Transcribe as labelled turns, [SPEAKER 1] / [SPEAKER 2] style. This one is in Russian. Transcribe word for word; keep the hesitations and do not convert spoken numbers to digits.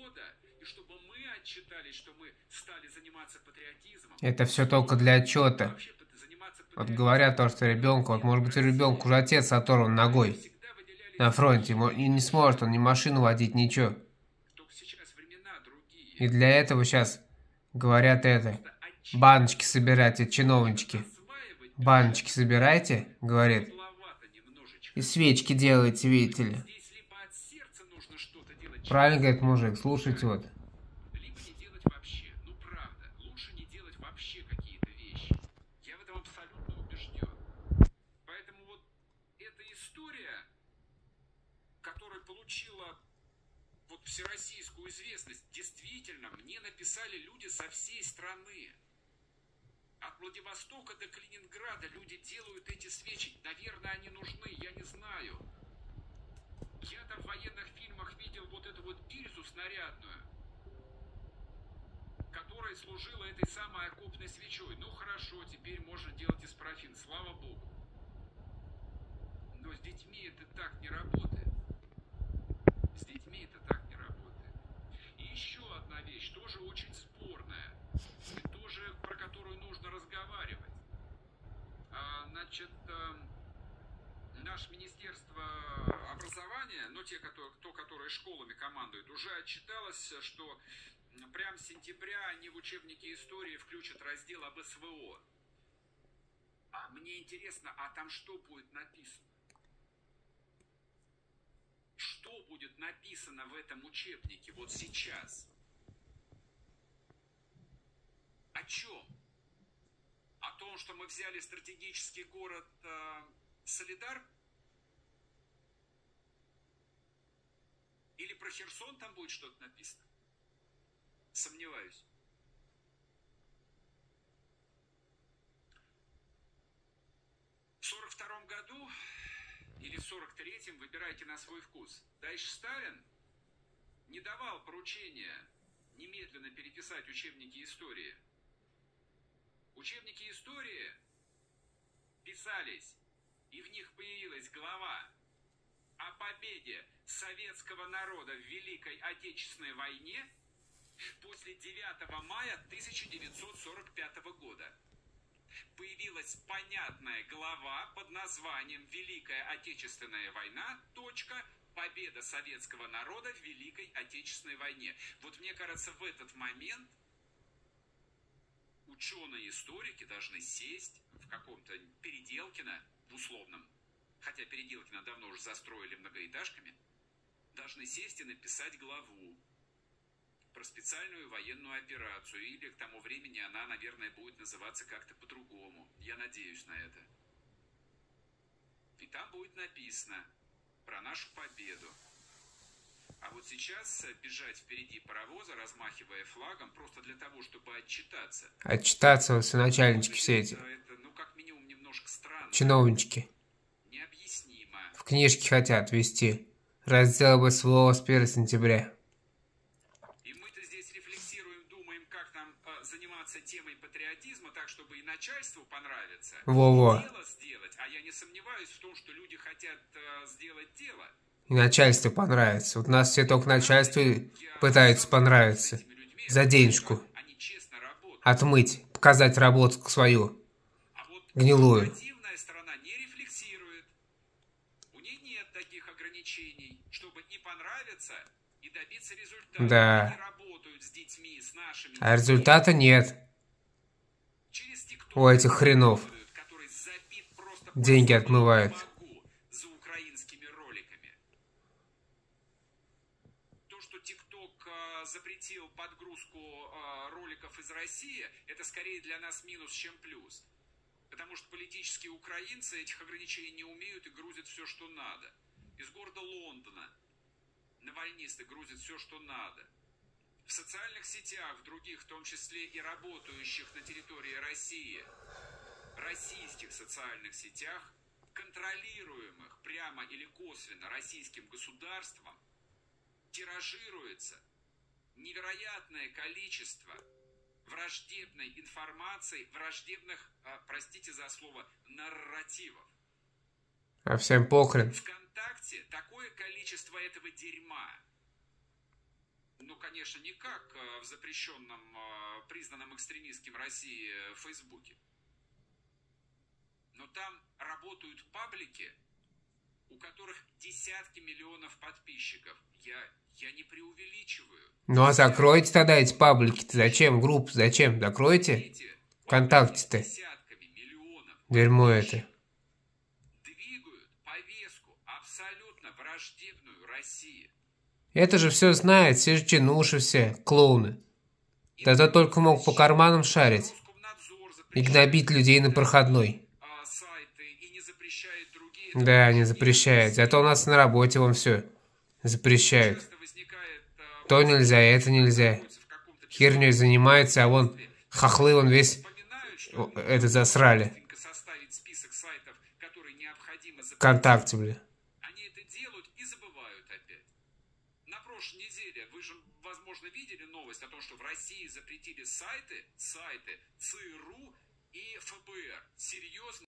[SPEAKER 1] года, и чтобы мы отчитались, что мы стали заниматься патриотизмом.
[SPEAKER 2] Это все только для отчета. Вот говорят то, что ребенку, вот может быть у ребенка уже отец оторван ногой на фронте, и не сможет он ни машину водить, ничего. И для этого сейчас говорят это, баночки собирайте, чиновнички. Баночки собирайте, говорит, и свечки делайте, видите ли. Правильно говорит мужик, слушайте вот.
[SPEAKER 1] Либо не делать вообще. Ну правда, лучше не делать вообще какие-то вещи. Я в этом абсолютно убежден. Поэтому вот эта история, которая получила вот всероссийскую известность, действительно, мне написали люди со всей страны. От Владивостока до Калининграда люди делают эти свечи. Наверное, они нужны, я не знаю. Я там в военных фильмах видел вот эту вот гильзу снарядную, которая служила этой самой окопной свечой. Ну хорошо, теперь можно делать из парафина, слава богу. Но с детьми это так не работает. С детьми это так не работает. И еще одна вещь, тоже очень спорная, и тоже про которую нужно разговаривать. А, значит, наше Министерство образования, ну те, кто, кто, которые школами командует, уже отчиталось, что прям с сентября они в учебнике истории включат раздел об СВО. А мне интересно, а там что будет написано? Что будет написано в этом учебнике вот сейчас? О чем? О том, что мы взяли стратегический город э, Солидар? Или про Херсон там будет что-то написано? Сомневаюсь. В сорок втором году или в сорок третьем, выбирайте на свой вкус, дальше Сталин не давал поручения немедленно переписать учебники истории. Учебники истории писались, и в них появилась глава о победе советского народа в Великой Отечественной войне после девятого мая тысяча девятьсот сорок пятого года. Появилась понятная глава под названием «Великая Отечественная война. Точка. Победа советского народа в Великой Отечественной войне». Вот мне кажется, в этот момент ученые-историки должны сесть в каком-то Переделкино, в условном, хотя Переделкино давно уже застроили многоэтажками, должны сесть и написать главу про специальную военную операцию, или к тому времени она, наверное, будет называться как-то по-другому. Я надеюсь на это. И там будет написано про нашу победу. А вот сейчас бежать впереди паровоза, размахивая флагом, просто для того, чтобы отчитаться.
[SPEAKER 2] Отчитаться, все начальнички все эти.
[SPEAKER 1] Это, ну, как минимум, немножко странно.
[SPEAKER 2] Чиновнички.
[SPEAKER 1] Необъяснимо.
[SPEAKER 2] В книжки хотят ввести. Раздел об СВО с первого сентября.
[SPEAKER 1] И мы-то здесь рефлексируем, думаем, как нам э, заниматься темой патриотизма так, чтобы и начальству понравиться.
[SPEAKER 2] Во-во.
[SPEAKER 1] Дело сделать. А я не сомневаюсь в том, что люди хотят э, сделать дело.
[SPEAKER 2] И начальству понравится. Вот нас все только начальству пытаются понравиться. За денежку. Отмыть, показать работу свою. Гнилую.
[SPEAKER 1] Противная сторона не рефлексирует. У них нет таких ограничений, чтобы и понравиться, и добиться результата.
[SPEAKER 2] Да.
[SPEAKER 1] Они работают с детьми, с нашими.
[SPEAKER 2] А результата нет. У этих хренов. Деньги отмывают.
[SPEAKER 1] За украинскими роликами. То, что ТикТок э, запретил подгрузку э, роликов из России, это скорее для нас минус, чем плюс. Потому что политические украинцы этих ограничений не умеют и грузят все, что надо. Из города Лондона навальнисты грузят все, что надо. В социальных сетях, в других, в том числе и работающих на территории России, российских социальных сетях, контролируемых прямо или косвенно российским государством, тиражируется невероятное количество враждебной информации, враждебных, простите за слово, нарративов.
[SPEAKER 2] А всем похрен.
[SPEAKER 1] ВКонтакте такое количество этого дерьма. Ну, конечно, не как в запрещенном, признанном экстремистским России Фейсбуке. Но там работают паблики, у которых десятки миллионов подписчиков. Я, я не преувеличиваю.
[SPEAKER 2] Ну а закройте тогда эти паблики-то. Зачем? Группы зачем? Закройте? ВКонтакте-то. Дерьмо это.
[SPEAKER 1] Двигают повестку абсолютно враждебную России.
[SPEAKER 2] Это же все знает, все же чинуши все, клоуны. Тогда только мог по карманам шарить и гнобить людей на проходной. Да, не запрещает. Зато у нас на работе вон все запрещают. То нельзя, это нельзя. Херней занимается, а вон хохлы вон весь это засрали. ВКонтакте, бля.
[SPEAKER 1] Они это делают и забывают опять. На прошлой неделе вы же, возможно, видели новость о том, что в России запретили сайты, сайты ЦРУ и ФБР. Серьезно?